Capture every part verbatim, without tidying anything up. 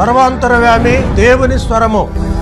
సర్వాంతరవ్యామి దేవుని స్వరము.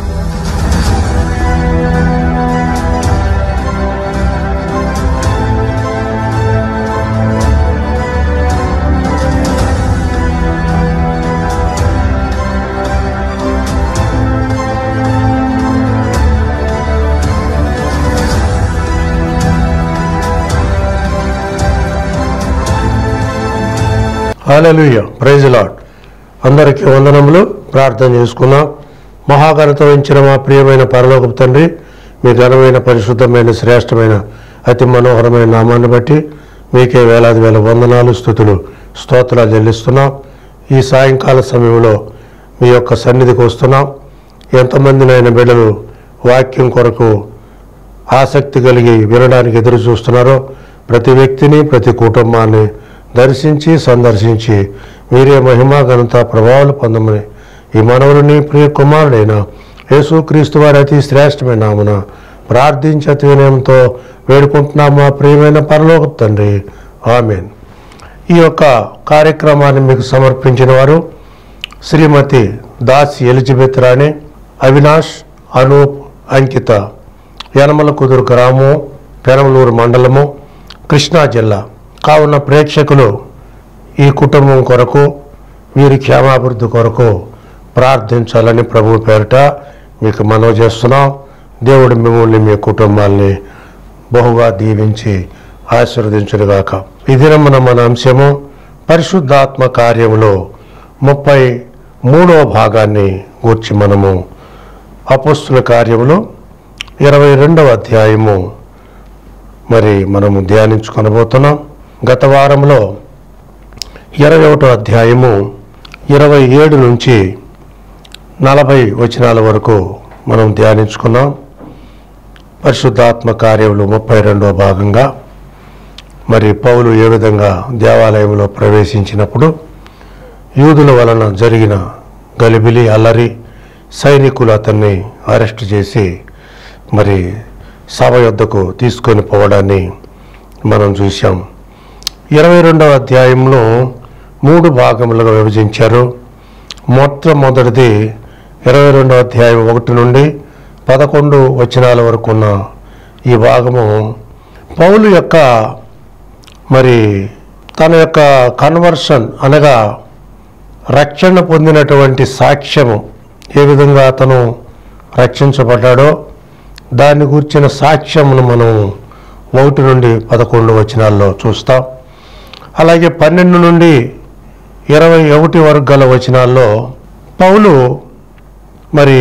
హల్లెలూయా, ప్రైజ్ లార్డ్. అందరికీ వందనములు. ప్రార్థన చేసుకున్నాం. మహాఘనత వహించిన మా ప్రియమైన పరలోకపు తండ్రి, మీ ఘనమైన పరిశుద్ధమైన శ్రేష్టమైన అతి మనోహరమైన నామాన్ని బట్టి మీకే వేలాది వేల వందనాలు, స్తుతులు, స్తోత్రాలు చెల్లిస్తున్నాం. ఈ సాయంకాల సమయంలో మీ యొక్క సన్నిధికి వస్తున్నాం. ఎంతమందినైనా బిడ్డలు వాక్యం కొరకు ఆసక్తి కలిగి వినడానికి ఎదురు చూస్తున్నారో ప్రతి వ్యక్తిని, ప్రతి కుటుంబాన్ని దర్శించి సందర్శించి మీరే మహిమా ఘనత ప్రభావాలు పొందమని ఈ మనవుని ప్రియ కుమారుడైన యేసుక్రీస్తు వారి అతి శ్రేష్టమైన నామమున ప్రార్థించి అతి వినయంతో వేడుకుంటున్నాం మా ప్రియమైన పరలోకపు తండ్రి, ఆమేన్. ఈ యొక్క కార్యక్రమాన్ని మీకు సమర్పించిన వారు శ్రీమతి దాసి ఎలిజబెత్ రాణి, అవినాష్, అనూప్, అంకిత, యనమల కుదురు గ్రామం, పెనమలూరు మండలము, కృష్ణా జిల్లా. కావున ప్రేక్షకులు ఈ కుటుంబం కొరకు, వీరి క్షేమాభివృద్ధి కొరకు ప్రార్థించాలని ప్రభు పేరిట మీకు మనవి చేస్తున్నాం. దేవుడు మిమ్మల్ని, మీ కుటుంబాల్ని బహుగా దీవించి ఆశీర్వదించునుగాక. ఈ దినమున మన అంశము పరిశుద్ధాత్మ కార్యములో ముప్పై మూడవ భాగాన్ని గూర్చి మనము అపోస్తుల కార్యములు ఇరవై రెండవ అధ్యాయము మరి మనము ధ్యానించుకొనబోతున్నాం. గత వారంలో ఇరవై ఒకటో అధ్యాయము ఇరవై ఏడు నుంచి నలభై వచనాల వరకు మనం ధ్యానించుకున్నాం. పరిశుద్ధాత్మ కార్యములు ముప్పై రెండవ భాగంగా మరి పౌలు ఏ విధంగా దేవాలయంలో ప్రవేశించినప్పుడు యూదుల వలన జరిగిన గలిబిలి, అల్లరి, సైనికులు అతన్ని అరెస్ట్ చేసి మరి సభ యొద్దకు తీసుకొని పోవడాన్ని మనం చూసాం. ఇరవై రెండవ అధ్యాయంలో మూడు భాగములుగా విభజించారు. మొట్టమొదటిది ఇరవై రెండవ అధ్యాయం ఒకటి నుండి పదకొండు వచనాల వరకు ఉన్న ఈ భాగము పౌలు యొక్క మరి తన యొక్క కన్వర్షన్ అనగా రక్షణ పొందినటువంటి సాక్ష్యము, ఏ విధంగా అతను రక్షించబడ్డాడో దాన్ని గూర్చిన సాక్ష్యమును మనం ఒకటి నుండి పదకొండు వచనాల్లో చూస్తాం. అలాగే పన్నెండు నుండి ఇరవై ఒకటి వరకు గల వచనాల్లో పౌలు మరి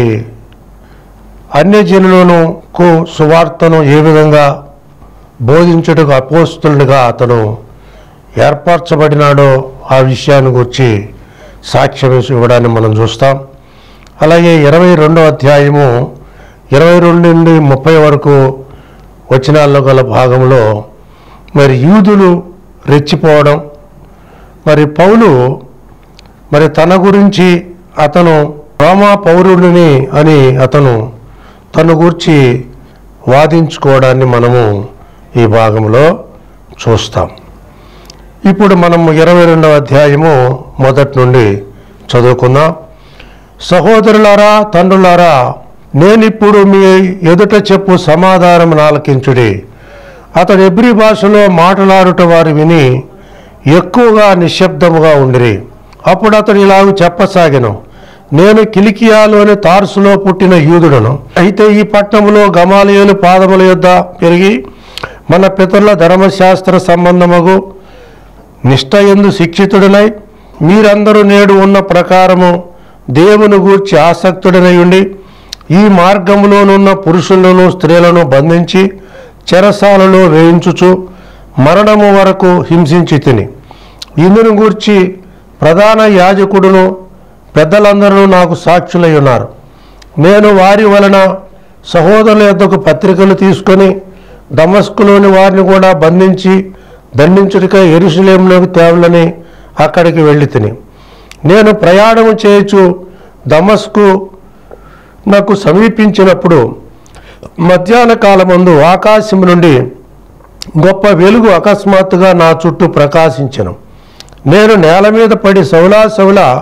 అన్యజనులకు సువార్తను ఏ విధంగా బోధించుటకు అపోస్తులుగా అతను ఏర్పరచబడినాడో ఆ విషయాన్ని గురించి సాక్ష్యం ఇవ్వడాన్ని మనం చూస్తాం. అలాగే ఇరవై రెండవ అధ్యాయము ఇరవై రెండు నుండి ముప్పై వరకు వచనాల్లో గల భాగంలో మరి యూదులు రెచ్చిపోవడం, మరి పౌలు మరి తన గురించి అతను రోమా పౌరుడిని అని అతను తన గురించి వాదించుకోవడాన్ని మనము ఈ భాగంలో చూస్తాం. ఇప్పుడు మనము ఇరవై రెండవ అధ్యాయము మొదటి నుండి చదువుకుందాం. సహోదరులారా, తండ్రులారా, నేనిప్పుడు మీ ఎదుట చెప్పు సమాధానం ఆలకించుడి. అతడు ఎబ్రీ భాషలో మాట్లాడుట వారు విని ఎక్కువగా నిశ్శబ్దముగా ఉండిరి. అప్పుడు అతడు ఇలాగ చెప్పసాగెను, నేను కిలికియాలోని తార్సులో పుట్టిన యూదుడను. అయితే ఈ పట్టణంలో గమాలియేలు పాదముల యొద్ద పెరిగి మన పితరుల ధర్మశాస్త్ర సంబంధముగు నిష్ఠయందు శిక్షితుడనై మీరందరూ నేడు ఉన్న ప్రకారము దేవుని గూర్చి ఆసక్తుడనై ఉండి ఈ మార్గములోనున్న పురుషులను స్త్రీలను బంధించి చెరసాలలో వేయించుచు మరణము వరకు హింసించి తిని ఇందును గూర్చి ప్రధాన యాజకుడును పెద్దలందరూ నాకు సాక్షులై ఉన్నారు. నేను వారి వలన సహోదరుల యొద్దకు పత్రికలు తీసుకొని దమస్కులోని వారిని కూడా బంధించి దండించుటకై యెరూషలేములోకి తేవాలని అక్కడికి వెళ్ళి తిని నేను ప్రయాణము చేయొచ్చు దమస్కు నాకు సమీపించినప్పుడు మధ్యాహ్న కాలమందు ఆకాశం నుండి గొప్ప వెలుగు అకస్మాత్తుగా నా చుట్టూ ప్రకాశించెను. నేను నేల మీద పడి సౌలా సౌలా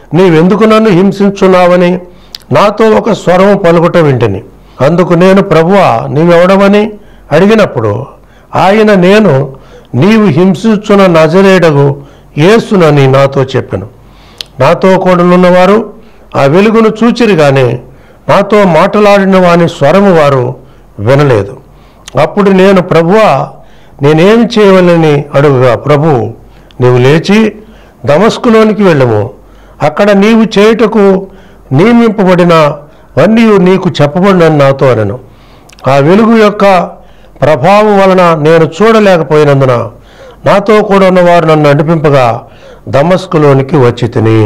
నీవెందుకు నన్ను హింసించున్నావని నాతో ఒక స్వరము పలుకుట వింటిని. అందుకు నేను, ప్రభువా నీవెవడమని అడిగినప్పుడు ఆయన, నేను నీవు హింసించున్న నజరేయుడగు యేసునని నాతో చెప్పెను. నాతో కూడనున్నవారు ఆ వెలుగును చూచిరి గాని నాతో మాట్లాడిన వాని స్వరము వారు వినలేదు. అప్పుడు నేను, ప్రభువా నేనేమి చేయవలని అడుగుగా, ప్రభు నీవు లేచి దమస్కులోనికి వెళ్ళము, అక్కడ నీవు చేయుటకు నియమింపబడిన వన్నీ నీకు చెప్పబడినని నాతో అనెను. ఆ వెలుగు యొక్క ప్రభావం వలన నేను చూడలేకపోయినందున నాతో కూడా ఉన్నవారు నన్ను నడిపింపగా దమస్కులోనికి వచ్చి తిని.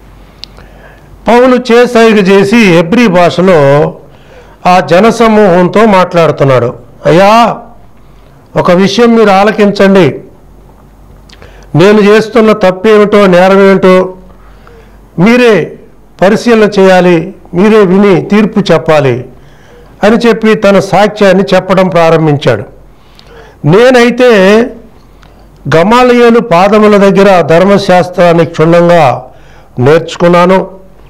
పౌలు చేసైగ చేసి హెబ్రీ భాషలో ఆ జనసమూహంతో మాట్లాడుతున్నాడు. అయ్యా, ఒక విషయం మీరు ఆలకించండి. నేను చేస్తున్న తప్పేమిటో నేరమేమిటో మీరే పరిశీలన చేయాలి, మీరే విని తీర్పు చెప్పాలి అని చెప్పి తన సాక్ష్యాన్ని చెప్పడం ప్రారంభించాడు. నేనైతే గమాలియేలు పాదముల దగ్గర ధర్మశాస్త్రాన్ని క్షుణ్ణంగా నేర్చుకున్నాను.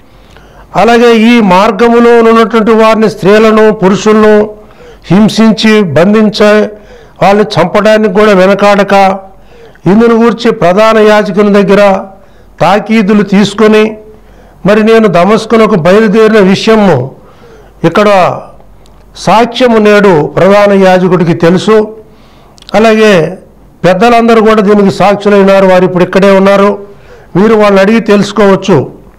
అలాగే ఈ మార్గములో ఉన్నటువంటి వారిని, స్త్రీలను పురుషులను హింసించి బంధించే వాళ్ళు చంపడానికి కూడా వెనకాడక ఇందును గురించి ప్రధాన యాజకుని దగ్గర తాకీదులు తీసుకొని మరి నేను దమస్కునకు బయలుదేరిన విషయము ఇక్కడ సాక్ష్యము నేడు ప్రధాన యాజకుడికి తెలుసు. అలాగే పెద్దలందరూ కూడా దీనికి సాక్షులైనారు. వారు ఇప్పుడు ఇక్కడే ఉన్నారు. మీరు వాళ్ళని అడిగి తెలుసుకోవచ్చు.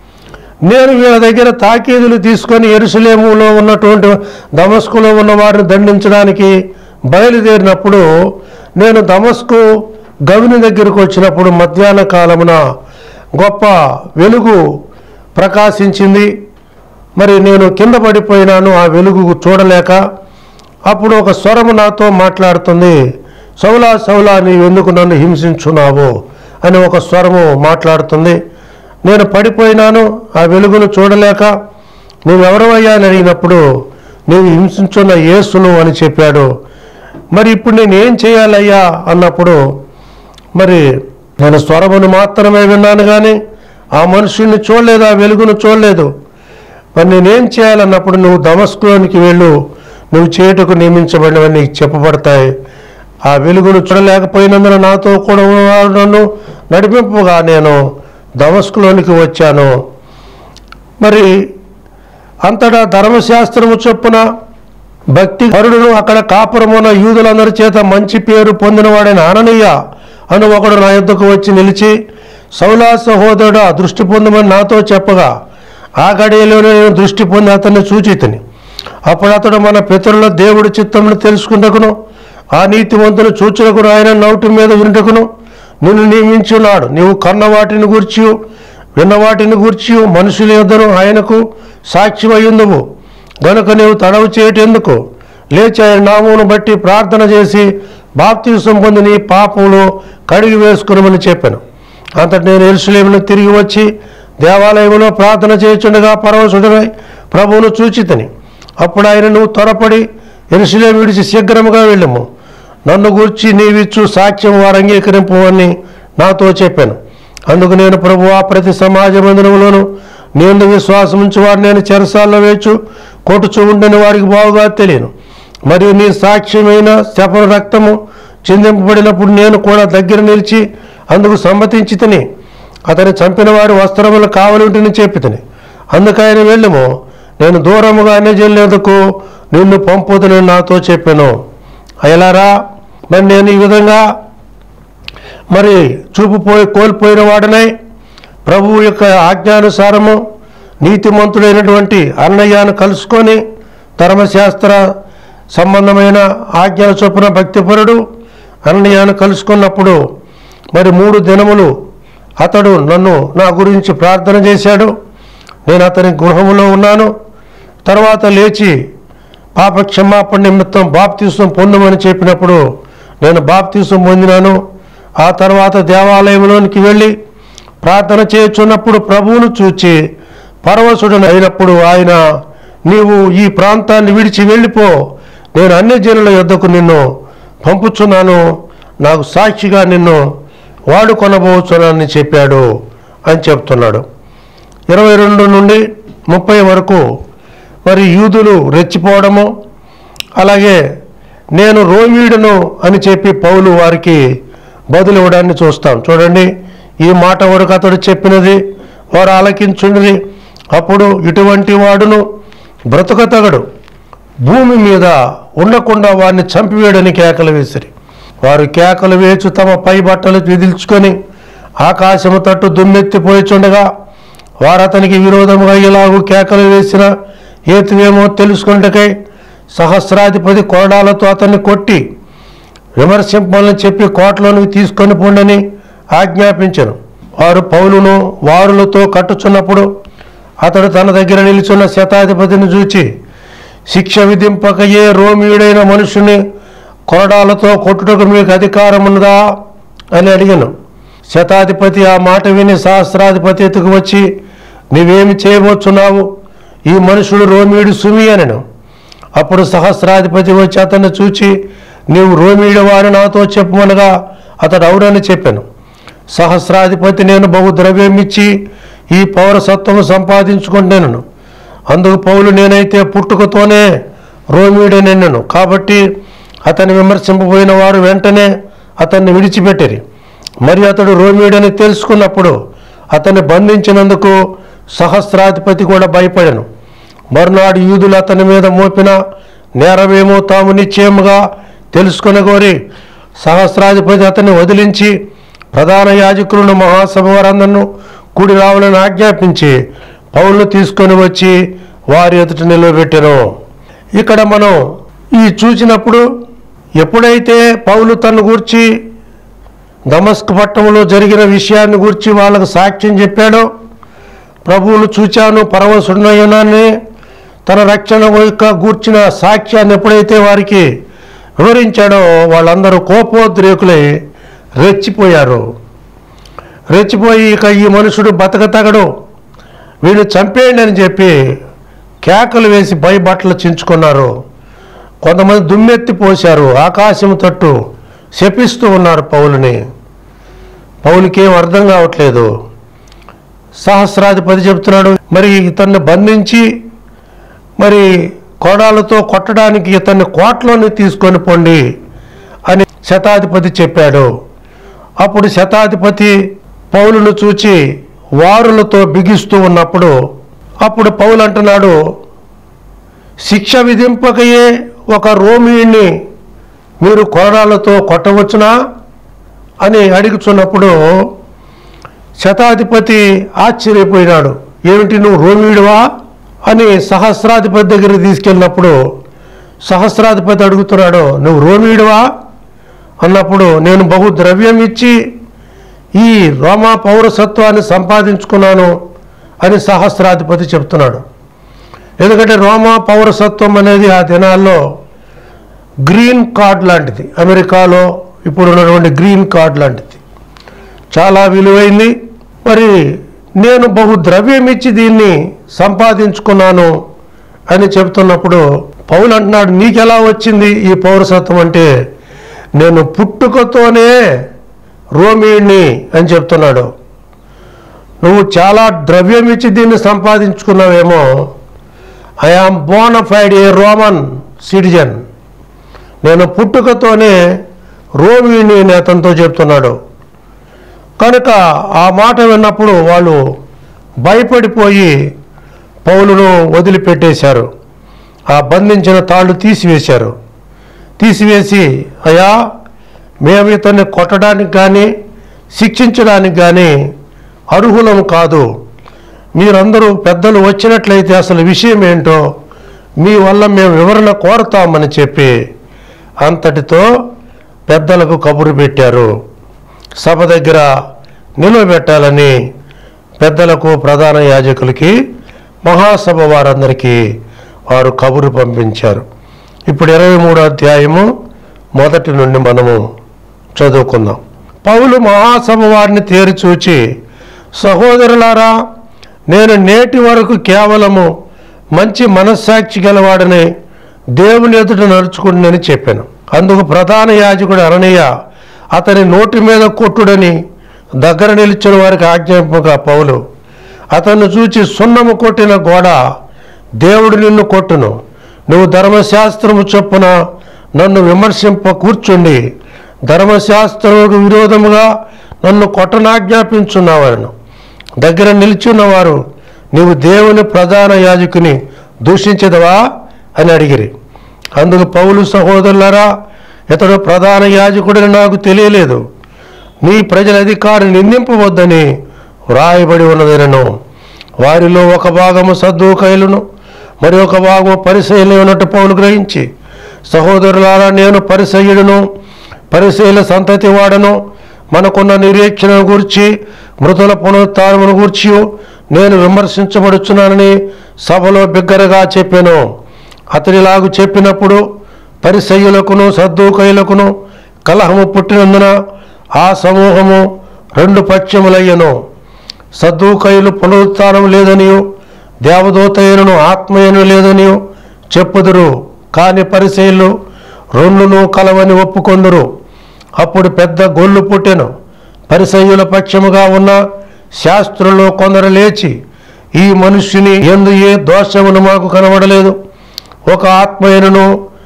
నేను వీళ్ళ దగ్గర తాకీదులు తీసుకొని యెరూషలేములో ఉన్నటువంటి దమస్కులో ఉన్న వారిని దండించడానికి బయలుదేరినప్పుడు నేను దమస్కు గవిని దగ్గరకు వచ్చినప్పుడు మధ్యాహ్న కాలమున గొప్ప వెలుగు ప్రకాశించింది. మరి నేను కింద పడిపోయినాను ఆ వెలుగు చూడలేక. అప్పుడు ఒక స్వరము నాతో మాట్లాడుతుంది, సౌలా సౌలా నీవెందుకు నన్ను హింసించున్నావు అని ఒక స్వరము మాట్లాడుతుంది. నేను పడిపోయినాను ఆ వెలుగును చూడలేక. నువ్వెవరవయ్యా అని అడిగినప్పుడు నీవు హింసించున్న యేసును అని చెప్పాడు. మరి ఇప్పుడు నేను ఏం చేయాలయ్యా అన్నప్పుడు మరి నేను స్వరమును మాత్రమే విన్నాను కానీ ఆ మనుషుల్ని చూడలేదు, ఆ వెలుగును చూడలేదు. మరి నేనేం చేయాలన్నప్పుడు నువ్వు దమస్కులోనికి వెళ్ళు, నువ్వు చేయుటకు నియమించబడినవన్నీ నీకు చెప్పబడతాయి. ఆ వెలుగును చూడలేకపోయినందున నాతో కూడా నన్ను నడిపింపుగా నేను దమస్కులోనికి వచ్చాను. మరి అంతటా ధర్మశాస్త్రము చొప్పున భక్తి పరుడును అక్కడ కాపురమున యూదులందరి చేత మంచి పేరు పొందినవాడైన అననీయ అను ఒకడు నా యొద్దకు వచ్చి నిలిచి, సౌలా సహోదరుడు దృష్టి పొందమని నాతో చెప్పగా ఆ గడియలోనే నేను దృష్టి పొంది అతన్ని చూచితిని. అప్పుడు అతడు మన పితరుల దేవుడి చిత్తమును తెలుసుకుంటకును ఆ నీతివంతుని చూచుటకును ఆయన నోటి మీద వినుటకును నిన్ను నియమించున్నాడు. నీవు కన్న వాటిని గూర్చి విన్న వాటిని గూర్చి మనుషుల యొద్దను ఆయనకు సాక్షివయ్యుందువు గనుక నీవు తడవు చేయటెందుకు? లేచి ఆయన నామమును బట్టి ప్రార్థన చేసి బాప్తిసం పొంది నీ పాపములు కడిగి వేసుకునమని చెప్పాను. అంతటి నేను యెరూషలేమును తిరిగి వచ్చి దేవాలయంలో ప్రార్థన చేయుచుండగా పరవశుడనై ప్రభువును చూచితిని. అప్పుడు ఆయన, నువ్వు త్వరపడి యెరూషలేము విడిచి శీఘ్రముగా వెళ్ళము, నన్ను గూర్చి నీవిచ్చు సాక్ష్యం వారు అంగీకరింపు అని నాతో చెప్పాను. అందుకు నేను, ప్రభువా ప్రతి సమాజ మందిరములోను నేను విశ్వాసం ఉంచి వారు నేను చెరసాల్లో వేచు కొట్టుచూ ఉండని వారికి బాగుగా తెలియను. మరియు నీ సాక్ష్యమైన శపన రక్తము చిందింపబడినప్పుడు నేను కూడా దగ్గర నిలిచి అందుకు సమ్మతించి తిని అతని చంపిన వారి వస్త్రములు కావలింటిని చెప్పి తిని. అందుకు ఆయన, వెళ్ళము, నేను దూరముగా అన్యజనులకు నిన్ను పంపుదని నాతో చెప్పాను. అయలారా, మరి నేను ఈ విధంగా మరి చూపుపోయి కోల్పోయిన వాడనై ప్రభువు యొక్క ఆజ్ఞానుసారము నీతిమంతుడైనటువంటి అన్నయ్యను కలుసుకొని ధర్మశాస్త్ర సంబంధమైన ఆజ్ఞల చొప్పున భక్తిపరుడు అన్నయ్యను కలుసుకున్నప్పుడు మరి మూడు దినములు అతడు నన్ను నా గురించి ప్రార్థన చేశాడు. నేను అతని గృహములో ఉన్నాను. తర్వాత లేచి పాప క్షమాపణ నిమిత్తం బాప్తిసం పొందమని చెప్పినప్పుడు నేను బాప్తిసం పొందినాను. ఆ తర్వాత దేవాలయంలోనికి వెళ్ళి ప్రార్థన చేయుచున్నప్పుడు ప్రభువును చూచి పరవశుడని అయినప్పుడు ఆయన, నీవు ఈ ప్రాంతాన్ని విడిచి వెళ్ళిపో, నేను అన్యజనుల యొద్దకు నిన్ను పంపుచున్నాను, నాకు సాక్షిగా నిన్ను వాడుకొనబోచున్నానని చెప్పాడు అని చెప్తున్నాడు. ఇరవై రెండు నుండి ముప్పై వరకు మరి యూదులు రెచ్చిపోవడము, అలాగే నేను రోమీయుడును అని చెప్పి పౌలు వారికి బదులు ఇవ్వడాన్ని చూస్తాం. చూడండి, ఈ మాట వరకు అతడు చెప్పినది వారు ఆలకించుండి, అప్పుడు ఇటువంటి వాడును బ్రతుకతగడు, భూమి మీద ఉండకుండా వారిని చంపివేయడని కేకలు వేసిరి. వారు కేకలు వేచు తమ పై బట్టలు విదిల్చుకొని ఆకాశము తట్టు దుమ్మెత్తిపోయిచుండగా వారు అతనికి విరోధముగా ఇలాగూ కేకలు వేసిన హేతువేమో తెలుసుకొనుటకై సహస్రాధిపతి కొరడాలతో అతన్ని కొట్టి విమర్శింపాలని చెప్పి కోటలోనికి తీసుకొని పోండని ఆజ్ఞాపించెను. వారు పౌలును వారులతో కట్టుచున్నప్పుడు అతడు తన దగ్గర నిలుచున్న శతాధిపతిని చూచి, శిక్ష విధింపకయే రోమీయుడైన మనుషుని కొరడాలతో కొట్టుటకు మీకు అధికారం ఉందా అని అడిగాను. శతాధిపతి ఆ మాట విని సహస్రాధిపతి ఎత్తుకు వచ్చి, నీవేమి చేయబోచున్నావు? ఈ మనుషుడు రోమీయుడు సుమి అనెను. అప్పుడు సహస్రాధిపతి వచ్చి అతన్ని చూచి, నీవు రోమీయుడు వారిని నాతో చెప్పమనగా అతడు అవునని చెప్పాను. సహస్రాధిపతి, నేను బహు ద్రవ్యం ఇచ్చి ఈ పౌరసత్వము సంపాదించుకుంటాను. అందుకు పౌలు, నేనైతే పుట్టుకతోనే రోమీయుడనెన్నను. కాబట్టి అతన్ని విమర్శింపబోయిన వారు వెంటనే అతన్ని విడిచిపెట్టిరి. మరి అతడు రోమీయుడని తెలుసుకున్నప్పుడు అతన్ని బంధించినందుకు సహస్రాధిపతి కూడా భయపడెను. మరునాడు యూదులు అతని మీద మోపిన నేరమేమో తాము నిశ్చయముగా తెలుసుకొనగోరి సహస్రాధిపతి అతన్ని వదిలించి ప్రధాన యాజకులను మహాసభ వారందరినూ కూడి రావాలని ఆజ్ఞాపించి పౌలును తీసుకొని వచ్చి వారి ఎదుట నిలబెట్టెను. ఇక్కడ మనం ఈ చూసినప్పుడు ఎప్పుడైతే పౌలు తను గూర్చి దమస్కు పట్టణంలో జరిగిన విషయాన్ని గూర్చి వాళ్ళకు సాక్ష్యం చెప్పాడో, ప్రభువును చూచాను పరవశుడనయ్యున్నానని తన రక్షణ యొక్క గూర్చిన సాక్ష్యాన్ని ఎప్పుడైతే వారికి వివరించాడో వాళ్ళందరూ కోపోద్రేకులై రెచ్చిపోయారు. రెచ్చిపోయి ఇక ఈ మనుషుడు బతకతగడు, వీడిని చంపేయండి అని చెప్పి కేకలు వేసి బట్టలు చించుకున్నారు. కొంతమంది దుమ్మెత్తి పోశారు, ఆకాశం తట్టు శపిస్తూ ఉన్నారు పౌలుని. పౌలుకేం అర్థం కావట్లేదు. సహస్రాధిపతి చెప్తున్నాడు, మరి ఇతన్ని బంధించి మరి కోడాలతో కొట్టడానికి ఇతన్ని కోటలోని తీసుకొని పోండి అని శతాధిపతి చెప్పాడు. అప్పుడు శతాధిపతి పౌలును చూచి వారులతో బిగిస్తూ ఉన్నప్పుడు అప్పుడు పౌలు అంటున్నాడు, శిక్ష విధింపకయే ఒక రోమీయుణ్ణి మీరు కొరడాలతో కొట్టవచ్చునా అని అడుగుచున్నప్పుడు శతాధిపతి ఆశ్చర్యపోయినాడు. ఏమిటి, నువ్వు రోమీయుడివా అని సహస్రాధిపతి దగ్గరికి తీసుకెళ్ళినప్పుడు సహస్రాధిపతి అడుగుతున్నాడు, నువ్వు రోమీయుడివా అన్నప్పుడు, నేను బహు ద్రవ్యం ఇచ్చి ఈ రోమా పౌరసత్వాన్ని సంపాదించుకున్నాను అని సహస్రాధిపతి చెప్తున్నాడు. ఎందుకంటే రోమా పౌరసత్వం అనేది ఆ దినాల్లో గ్రీన్ కార్డ్ లాంటిది, అమెరికాలో ఇప్పుడు ఉన్నటువంటి గ్రీన్ కార్డ్ లాంటిది, చాలా విలువైంది. మరి నేను బహు ద్రవ్యం ఇచ్చి దీన్ని సంపాదించుకున్నాను అని చెప్తున్నప్పుడు పౌలు అంటున్నాడు, నీకెలా వచ్చింది ఈ పౌరసత్వం అంటే, నేను పుట్టుకతోనే రోమీయుణ్ణి అని చెప్తున్నాడు. నువ్వు చాలా ద్రవ్యం ఇచ్చి దీన్ని సంపాదించుకున్నావేమో. I am bona fide a Roman citizen, నేను పుట్టుకతోనే రోమీయుణ్ణి అని అతనితో చెప్తున్నాడు. కనుక ఆ మాట విన్నప్పుడు వాళ్ళు భయపడిపోయి పౌలును వదిలిపెట్టేశారు. ఆ బంధించిన తాళ్ళు తీసివేశారు. తీసివేసి, అయ్యా మేము ఇతన్ని కొట్టడానికి కానీ శిక్షించడానికి కానీ అర్హులం కాదు, మీరందరూ పెద్దలు వచ్చినట్లయితే అసలు విషయం ఏంటో మీ వల్ల మేము వివరణ కోరుతామని చెప్పి అంతటితో పెద్దలకు కబురు పెట్టారు. సభ దగ్గర నిలబెట్టాలని పెద్దలకు, ప్రధాన యాజకులకి, మహాసభ వారందరికీ వారు కబురు పంపించారు. ఇప్పుడు ఇరవై మూడో అధ్యాయము మొదటి నుండి మనము చదువుకుందాం. పౌలు మహాసభ వారిని తేరి చూచి, సహోదరులారా, నేను నేటి వరకు కేవలము మంచి మనస్సాక్షి గలవాడని దేవుని ఎదుట నడుచుకుంటునని చెప్పాను. అందుకు ప్రధాన యాజకుడు అననీయ అతని నోటి మీద కొట్టుడని దగ్గర నిలిచిన వారికి ఆజ్ఞాపింపగా పౌలు అతన్ని చూచి సున్నము కొట్టిన గోడ దేవుడు నిన్ను కొట్టును, నువ్వు ధర్మశాస్త్రము చొప్పున నన్ను విమర్శింప కూర్చుండి ధర్మశాస్త్రముకు విరోధముగా నన్ను కొట్టనాజ్ఞాపించున్నావను. దగ్గర నిలిచున్నవారు నీవు దేవుని ప్రధాన యాజకుని దూషించదవా అని అడిగిరి. అందుకు పౌలు, సహోదరులారా, ఇతడు ప్రధాన యాజకుడని నాకు తెలియలేదు, నీ ప్రజల అధికారిని నిందింపవద్దని వ్రాయబడి ఉన్నదనను. వారిలో ఒక భాగము సద్దూకైలును మరి ఒక భాగము పరిసయ్యులు ఉన్నట్టు పౌలు గ్రహించి, సహోదరులారా, నేను పరిసయ్యుడును పరిసయ్యుల సంతతి వాడను, మనకున్న నిరీక్షణను గూర్చి మృతుల పునరుత్థానమును గూర్చి నేను విమర్శించబడుచున్నానని సభలో బిగ్గరగా చెప్పాను. అతడిలాగు చెప్పినప్పుడు పరిసయ్యులకును సద్దూకైలకును కలహము పుట్టినందున ఆ సమూహము రెండు పక్షములయ్యను. సద్దూకైలు పునరుత్థానం లేదనియు దేవదూతయ్యను ఆత్మయను లేదనియు చెప్పుదురు, కాని పరిసయ్యులు రెండును కలవని ఒప్పుకొందురు. అప్పుడు పెద్ద గొల్లు పుట్టెను. పరిసయ్యుల పక్షముగా ఉన్న శాస్త్రులు కొందరు లేచి, ఈ మనుష్యుని యందు ఏ దోషమును మాకు కనబడలేదు, ఒక ఆత్మయనును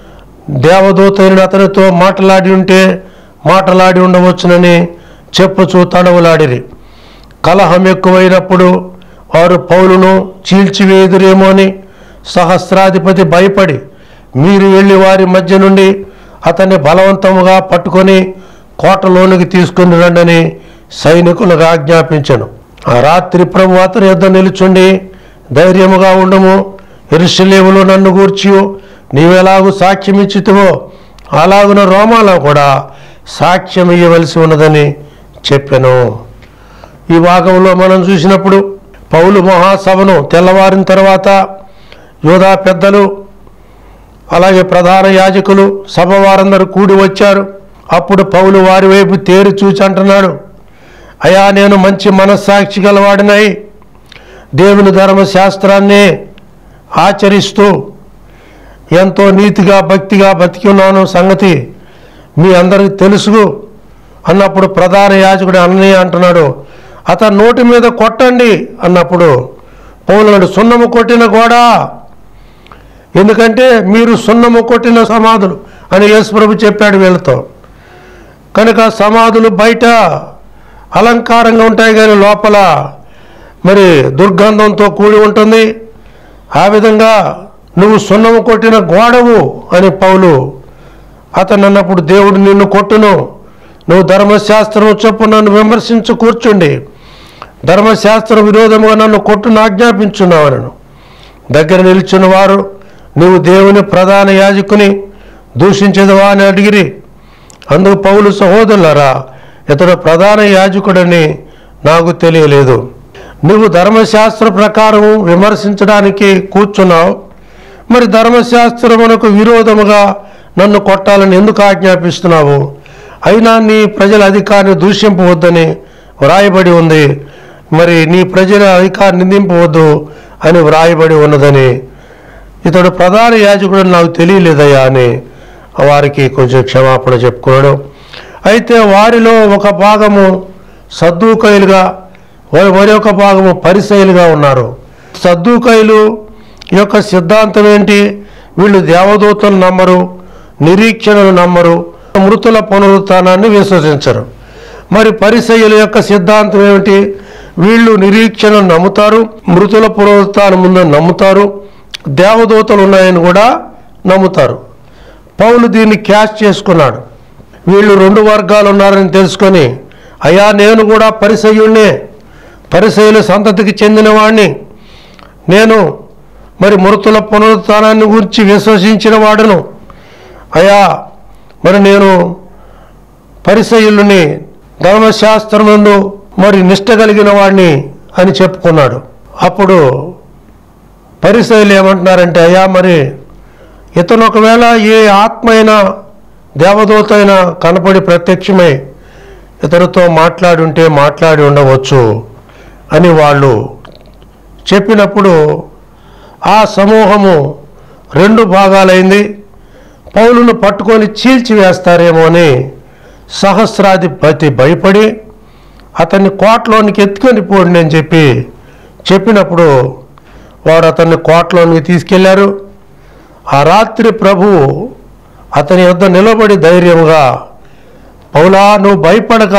దేవదూతైన అతనితో మాట్లాడి ఉంటే మాట్లాడి ఉండవచ్చునని చెప్పుచూ తడవులాడిరి. కలహం ఎక్కువైనప్పుడు వారు పౌలును చీల్చివేదురేమో అని సహస్రాధిపతి భయపడి, మీరు వెళ్ళి వారి మధ్య నుండి అతన్ని బలవంతముగా పట్టుకొని కోటలోనికి తీసుకుని రండని సైనికులకు ఆజ్ఞాపించను. ఆ రాత్రి ప్రభు అతని యొద్ద నిలుచుండి, ధైర్యముగా ఉండము, యెరూషలేములో నన్ను గూర్చి నీవెలాగూ సాక్ష్యం ఇచ్చితివో అలాగున రోమాలో కూడా సాక్ష్యం ఇవ్వవలసి ఉన్నదని చెప్పాను. ఈ భాగంలో మనం చూసినప్పుడు పౌలు మహాసభను తెల్లవారిన తర్వాత యూదా పెద్దలు అలాగే ప్రధాన యాజకులు సభ వారందరూ కూడి వచ్చారు. అప్పుడు పౌలు వారి వైపు తేరి చూచి అంటున్నాడు, అయా, నేను మంచి మనస్సాక్షి గలవాడినై దేవుని ధర్మశాస్త్రాన్ని ఆచరిస్తూ ఎంతో నీతిగా భక్తిగా బతికి ఉన్నాను సంగతి మీ అందరికీ తెలుసు అన్నప్పుడు ప్రధాన యాజకుడు అన్నయ్య అంటున్నాడు, అతను నోటి మీద కొట్టండి అన్నప్పుడు పౌలు, సున్నము కొట్టిన గోడ, ఎందుకంటే మీరు సున్నము కొట్టిన సమాధులు అని యేసుప్రభు చెప్పాడు వీళ్ళతో. కనుక సమాధులు బయట అలంకారంగా ఉంటాయి కానీ లోపల మరి దుర్గంధంతో కూడి ఉంటుంది. ఆ విధంగా నువ్వు సున్నము కొట్టిన గోడవు అని పౌలు అతను అన్నప్పుడు, దేవుడు నిన్ను కొట్టును, నువ్వు ధర్మశాస్త్రం చొప్పున నన్ను విమర్శించు కూర్చుండి ధర్మశాస్త్ర విరోధముగా నన్ను కొట్టును ఆజ్ఞాపించున్నావనను. దగ్గర నిల్చున్న వారు నీవు దేవుని ప్రధాన యాజకుని దూషించదవా అని అడిగిరి. అందుకు పౌలు, సహోదరులారా, ఇతడు ప్రధాన యాజకుడని నాకు తెలియలేదు, నువ్వు ధర్మశాస్త్ర ప్రకారం విమర్శించడానికి కూర్చున్నావు, మరి ధర్మశాస్త్రమునకు విరోధముగా నన్ను కొట్టాలని ఎందుకు ఆజ్ఞాపిస్తున్నావు? అయినా నీ ప్రజల అధికారిని దూషింపవద్దని వ్రాయబడి ఉంది, మరి నీ ప్రజల అధికారిని నిందింపవద్దు అని వ్రాయబడి ఉన్నదని. ఇతడు ప్రధాన యాజకుడు నాకు తెలియలేదయ్యా అని వారికి కొంచెం క్షమాపణ చెప్పుకున్నాడు. అయితే వారిలో ఒక భాగము సద్దూకైలుగా మరి ఒక భాగము పరిసయ్యులుగా ఉన్నారు. సద్దూకైలు యొక్క సిద్ధాంతం ఏంటి? వీళ్ళు దేవదూతలు నమ్మరు, నిరీక్షణను నమ్మరు, మృతుల పునరుత్థానాన్ని విశ్వసించరు. మరి పరిసయ్యుల యొక్క సిద్ధాంతం ఏమిటి? వీళ్ళు నిరీక్షణను నమ్ముతారు, మృతుల పునరుత్థానం ఉందని నమ్ముతారు, దేవదూతలు ఉన్నాయని కూడా నమ్ముతారు. పౌలు దీన్ని క్యాష్ చేసుకున్నాడు. వీళ్ళు రెండు వర్గాలు ఉన్నారని తెలుసుకొని, అయ్యా, నేను కూడా పరిసయ్యుణ్ణే, పరిసయ్యుల సంతతికి చెందిన వాడిని, నేను మరి మృతుల పునరుత్థానాన్ని గురించి విశ్వసించిన వాడును, అయ్యా, మరి నేను పరిసయ్యులని, ధర్మశాస్త్రమందు మరి నిష్ట కలిగిన వాడిని అని చెప్పుకున్నాడు. అప్పుడు పరిసయ్యులు ఏమంటున్నారంటే, అయ్యా, మరి ఇతను ఒకవేళ ఏ ఆత్మ అయినా దేవదూత అయినా కనపడి ప్రత్యక్షమై ఇతరుతో మాట్లాడి ఉంటే మాట్లాడి ఉండవచ్చు అని వాళ్ళు చెప్పినప్పుడు ఆ సమూహము రెండు భాగాలైంది. పౌలును పట్టుకొని చీల్చివేస్తారేమో అని సహస్రాధిపతి భయపడి అతన్ని కోటలోనికి ఎత్తుకొని పోండి అని చెప్పి చెప్పినప్పుడు వారు అతన్ని కోటలోనికి తీసుకెళ్లారు. ఆ రాత్రి ప్రభువు అతని యొద్ద నిలబడి ధైర్యంగా, పౌలా, నువ్వు భయపడక,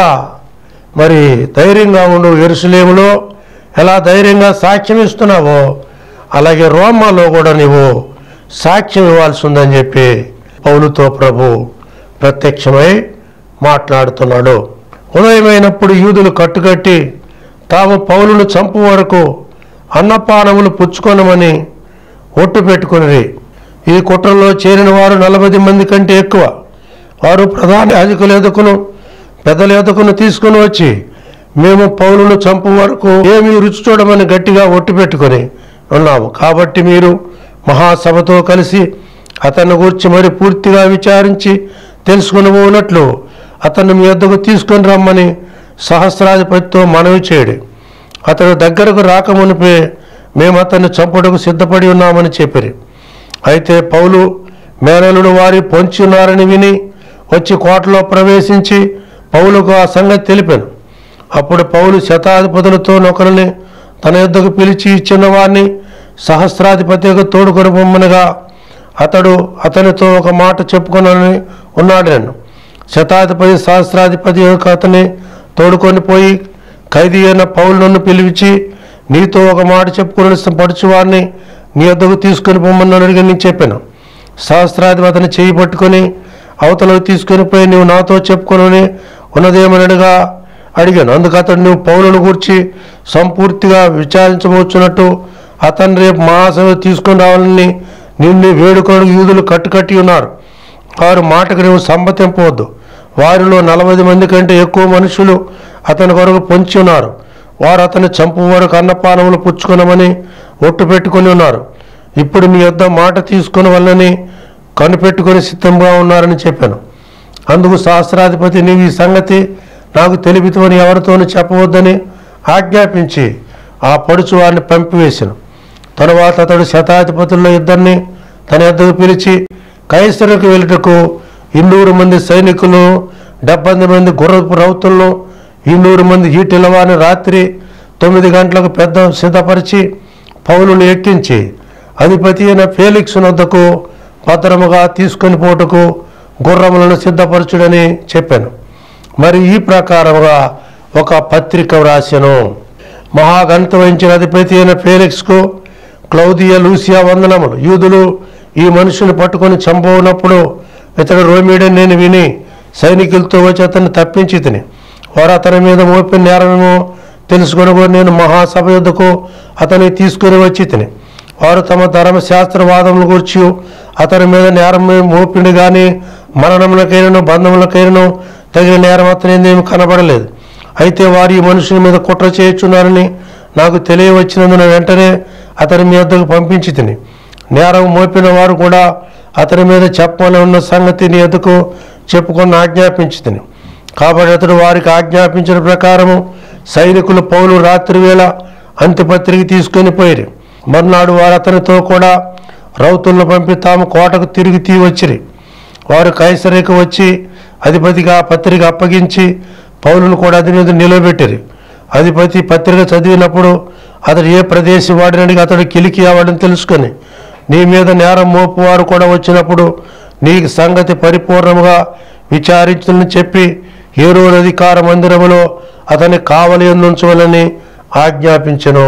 మరి ధైర్యంగా ఉండు, యెరూషలేములో ఎలా ధైర్యంగా సాక్ష్యం ఇస్తున్నావో అలాగే రోమాలో కూడా నీవు సాక్ష్యం ఇవ్వాల్సి ఉందని చెప్పి పౌలుతో ప్రభు ప్రత్యక్షమై మాట్లాడుతున్నాడు. ఉదయమైనప్పుడు యూదులు కట్టుకట్టి తాము పౌలును చంపు వరకు అన్నపానములు పుచ్చుకొనమని ఒట్టు పెట్టుకుని, ఈ కుట్రలో చేరిన వారు నలభై మంది కంటే ఎక్కువ. వారు ప్రధాన యాజకుల ఎదుకును పెద్దల ఎదుకును తీసుకుని వచ్చి, మేము పౌలును చంపు వరకు ఏమీ రుచి చూడమని గట్టిగా ఒట్టు పెట్టుకొని ఉన్నాము. కాబట్టి మీరు మహాసభతో కలిసి అతన్ని గూర్చి మరి పూర్తిగా విచారించి తెలుసుకుని పోనట్లు అతన్ని మీ వద్దకు తీసుకొని రమ్మని సహస్రాధిపతితో మనవి చేయడు. అతడు దగ్గరకు రాకమునిపే మేము అతన్ని చంపుటకు సిద్ధపడి ఉన్నామని చెప్పారు. అయితే పౌలు మేనలుడు వారి పొంచి ఉన్నారని విని వచ్చి కోటలో ప్రవేశించి పౌలుకు ఆ సంగతి తెలిపాను. అప్పుడు పౌలు శతాధిపతులతో నొకరిని తన యొద్దకు పిలిచి ఇచ్చిన వారిని సహస్రాధిపతిగా తోడుకొని పొమ్మనగా అతడు అతనితో ఒక మాట చెప్పుకొనని ఉన్నాడు. నేను శతాధిపతి సహస్రాధిపతి యొక్క అతని తోడుకొని పోయి ఖైదీ అయిన పౌలును పిలిచి, నీతో ఒక మాట చెప్పుకుని పడుచు వారిని నీ వద్దకు తీసుకొని పొమ్మని అడిగి చెప్పాను. సహస్రాధిపతి అతని చేయి పట్టుకొని అవతలకు తీసుకొని పోయి, నీవు నాతో చెప్పుకొని ఉన్నదేమనగా అడిగాను. అందుకు అతడు, నువ్వు పౌలును గూర్చి సంపూర్తిగా విచారించబోచున్నట్టు అతను రేపు మహాసభ తీసుకొని రావాలని నిన్ను వేడుకొని యూదులు కట్టుకట్టి ఉన్నారు. వారు మాటకు నువ్వు సమ్మతింపవద్దు. వారిలో నలభై మంది కంటే ఎక్కువ మనుషులు అతని కొరకు పొంచి ఉన్నారు. వారు అతన్ని చంపు వరకు అన్నపానములు పుచ్చుకొనమని ఒట్టు పెట్టుకొని ఉన్నారు. ఇప్పుడు మీ యొద్ద మాట తీసుకుని వాళ్ళని కనిపెట్టుకొని సిద్ధంగా ఉన్నారని చెప్పాను. అందుకు సహస్రాధిపతి, నీవు ఈ సంగతి నాకు తెలిపితమని ఎవరితోనూ చెప్పవద్దని ఆజ్ఞాపించి ఆ పడుచు వారిని పంపివేశాను. తరువాత అతడు శతాధిపతుల్లో ఇద్దరిని తన యొద్దకు పిలిచి, కైసరుకు వెళ్ళుటకు ఇన్నూరు మంది సైనికులు, డెబ్బై మంది గుర్రపు రౌతులను, ఇన్నూరు మంది ఈటెలవాని రాత్రి తొమ్మిది గంటలకు పెద్ద సిద్ధపరిచి పౌలును ఎక్కించి అధిపతి అయిన ఫేలిక్స్ వద్దకు భద్రముగా తీసుకొని పోటుకు గుర్రములను సిద్ధపరచుడని చెప్పాను. మరి ఈ ప్రకారముగా ఒక పత్రిక వ్రాసెను. మహాగణిత వహించిన అధిపతి అయిన ఫేలిక్స్కు క్లౌదియా లూసియా వందనములు. యూదులు ఈ మనుషుని పట్టుకొని చంపనప్పుడు ఇతడు రోమీడని నేను విని సైనికులతో వచ్చి అతన్ని తప్పించి తిని వారు అతని మీద మోపిన నేరమేమో తెలుసుకొని నేను మహాసభ యొద్దకు అతన్ని తీసుకుని వచ్చి తిని వారు తమ ధర్మశాస్త్రవాదముల గురించి అతని మీద నేరం మోపిండి కానీ మరణములకైనను బంధములకైనను తగిన నేరం అతనేమి కనబడలేదు. అయితే వారు ఈ మనుషుని మీద కుట్ర చేయుచున్నారని నాకు తెలియవచ్చినందున వెంటనే అతని మీ వద్దకు పంపించి తిని నేరం మోపిన వారు కూడా అతని మీద చెప్పమని ఉన్న సంగతి నీ వద్దకు చెప్పుకొని ఆజ్ఞాపించి తిని. కాబట్టి అతడు వారికి ఆజ్ఞాపించిన ప్రకారము సైనికులు పౌలు రాత్రి వేళ అంత్యపత్రిక తీసుకొని పోయిరి. మర్నాడు వారు అతనితో కూడా రౌతులను పంపి తాము కోటకు తిరిగి తీ వచ్చిరి. వారు కైసరేకు వచ్చి అధిపతిగా ఆ పత్రిక అప్పగించి పౌలును కూడా అతని మీద నిలబెట్టిరి. అధిపతి పత్రిక చదివినప్పుడు అతడు ఏ ప్రదేశం వాడినడిగి అతడు కిలికి అవ్వడం తెలుసుకొని, నీ మీద నేరం మోపువారు కూడా వచ్చినప్పుడు నీకు సంగతి పరిపూర్ణముగా విచారించుని చెప్పి హేరోదు అధికార మందిరములో అతన్ని కావలి ఉంచవలని ఆజ్ఞాపించెను.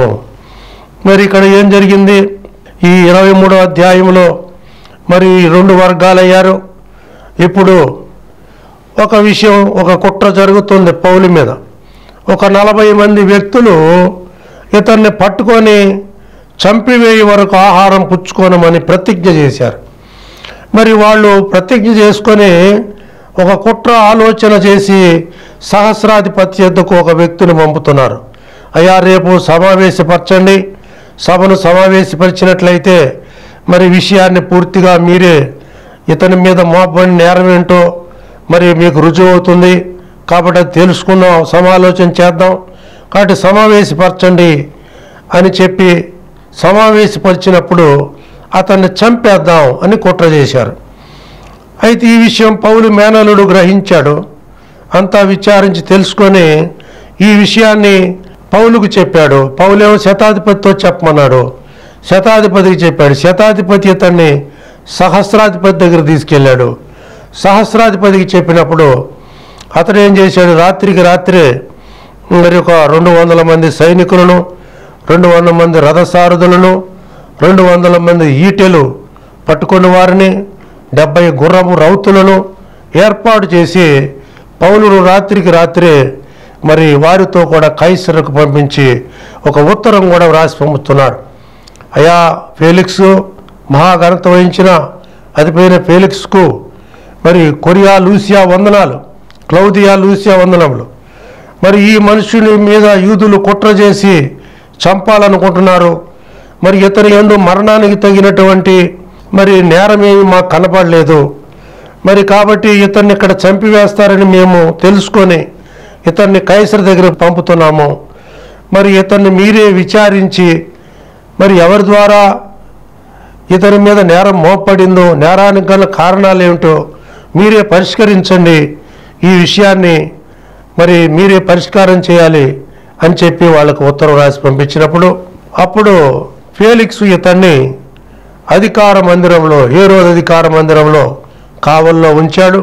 మరి ఇక్కడ ఏం జరిగింది? ఈ ఇరవై మూడో అధ్యాయంలో మరి రెండు వర్గాలయ్యారు. ఇప్పుడు ఒక విషయం, ఒక కుట్ర జరుగుతుంది పౌలు మీద. ఒక నలభై మంది వ్యక్తులు ఇతన్ని పట్టుకొని చంపివేయి వరకు ఆహారం పుచ్చుకోనమని ప్రతిజ్ఞ చేశారు. మరి వాళ్ళు ప్రతిజ్ఞ చేసుకొని ఒక కుట్ర ఆలోచన చేసి సహస్రాధిపతి యొద్దకు ఒక వ్యక్తిని పంపుతున్నారు. అయ్యా, రేపు సమావేశపరచండి. సభను సమావేశపరిచినట్లయితే మరి విషయాన్ని పూర్తిగా మీరే ఇతని మీద మోపబడిన నేరం ఏంటో మరి మీకు రుజువు అవుతుంది. కాబట్టి అది తెలుసుకుందాం, సమాలోచన చేద్దాం, కాబట్టి సమావేశపరచండి అని చెప్పి సమావేశపరిచినప్పుడు అతన్ని చంపేద్దాం అని కుట్ర చేశారు. అయితే ఈ విషయం పౌలు మేనలుడు గ్రహించాడు. అంతా విచారించి తెలుసుకొని ఈ విషయాన్ని పౌలుకు చెప్పాడు. పౌలేమో శతాధిపతితో చెప్పమన్నాడు. శతాధిపతికి చెప్పాడు. శతాధిపతి ఇతన్ని సహస్రాధిపతి దగ్గర తీసుకెళ్ళాడు. సహస్రాధిపతికి చెప్పినప్పుడు అతను ఏం చేశాడు, రాత్రికి రాత్రే మరి ఒక రెండు వందల మంది సైనికులను, రెండు వందల మంది రథసారథులను, రెండు వందల మంది ఈటెలు పట్టుకున్న వారిని, డెబ్బై గుర్రపు రౌతులను ఏర్పాటు చేసి పౌలును రాత్రికి రాత్రే మరి వారితో కూడా కైసరుకు పంపించి ఒక ఉత్తరం కూడా వ్రాసి పంపుతున్నాడు. అయా ఫేలిక్స్, మహాఘనత వహించిన అతిపైన ఫేలిక్స్కు మరి కొరియా లూసియా వందనాలు, క్లౌదియా లూసియా వందనములు. మరి ఈ మనుషుని మీద యూదులు కుట్ర చేసి చంపాలనుకుంటున్నారు. మరి ఇతని యందు మరణానికి తగినటువంటి మరి నేరమేమి మాకు కనపడలేదు. మరి కాబట్టి ఇతన్ని ఇక్కడ చంపివేస్తారని మేము తెలుసుకొని ఇతన్ని కైసరు దగ్గర పంపుతున్నాము. మరి ఇతన్ని మీరే విచారించి మరి ఎవరి ద్వారా ఇతని మీద నేరం మోపడిందో, నేరానికి గల కారణాలు ఏమిటో మీరే పరిష్కరించండి, ఈ విషయాన్ని మరి మీరే పరిష్కారం చేయాలి అని చెప్పి వాళ్ళకు ఉత్తరం రాసి పంపించినప్పుడు అప్పుడు ఫేలిక్స్ ఇతన్ని అధికార మందిరంలో, హేరోదు అధికార మందిరంలో కావల్లో ఉంచాడు.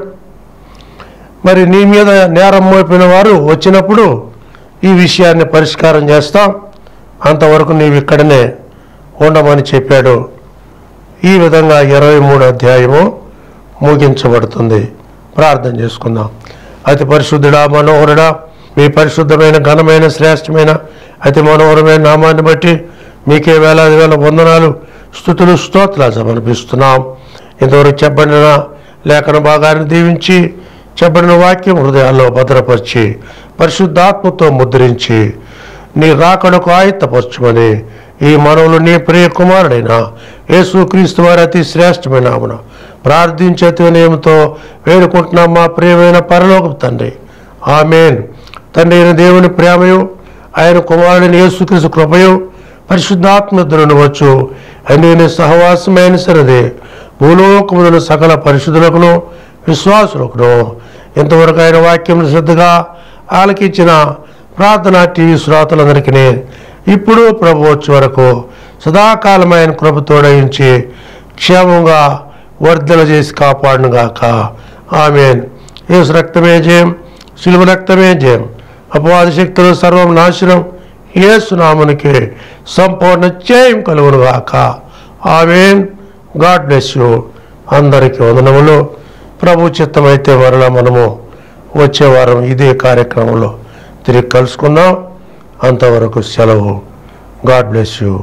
మరి నీ మీద నేరం మోపిన వారు వచ్చినప్పుడు ఈ విషయాన్ని పరిష్కారం చేస్తాం, అంతవరకు నీవు ఇక్కడనే ఉండమని చెప్పాడు. ఈ విధంగా ఇరవై మూడో అధ్యాయము ముగించబడుతుంది. ప్రార్థన చేసుకుందాం. అతి పరిశుద్ధుడా, మనోహరుడా, మీ పరిశుద్ధమైన ఘనమైన శ్రేష్టమైన అతి మనోహరమైన నామాన్ని బట్టి మీకే వేలాది వేల వందనాలు, స్తుతులు, స్తోత్రాలు సమర్పిస్తున్నాం. ఇంతవరకు చెప్పబడిన లేఖన భాగాన్ని దీవించి చెప్పబడిన వాక్యం హృదయాల్లో భద్రపరిచి పరిశుద్ధాత్మతో ముద్రించి నీ రాకడకు ఆయత్తపరచుమని ఈ మనవులు నీ ప్రియ కుమారుడైన యేసుక్రీస్తు వారి అతి శ్రేష్టమైన నామమున ప్రార్థించే వినయంతో వేడుకుంటున్నాం మా ప్రియమైన పరలోకపు తండ్రి. ఆమేన్. తండ్రి అయిన దేవుని ప్రేమయు ఆయన కుమారుడైన యేసుక్రీస్తు కృపయు పరిశుద్ధాత్మను వచ్చు అన్ని సహవాసమైన సరదే భూలోకములను సకల పరిశుద్ధులకును విశ్వాసులకును ఇంతవరకు ఆయన వాక్యం శ్రద్ధగా ఆలకించిన ప్రార్థన టీవీ శ్రోతలందరికీ ఇప్పుడు ప్రభు వచ్చే వరకు సదాకాలం ఆయన కృప తోడయించి క్షేమంగా వర్ధన చేసి కాపాడునుగాక. ఆమేన్. యేసు రక్తమే జయం, శిలువ రక్తమే జయం, అపవాద శక్తులు సర్వం నాశనం, యేసు నామమునకే సంపూర్ణ జయం కలుగునుగాక. ఆమేన్. God bless you. అందరికీ వందనములు. ప్రభు చిత్తమైతే మరలా మనము వచ్చే వారం ఇదే కార్యక్రమంలో తిరిగి కలుసుకుందాం. అంతవరకు సెలవు. God bless you.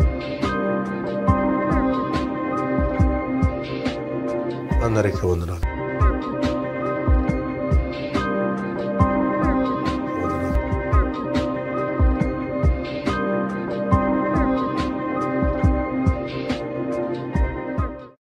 అందరికీ వందనాలు.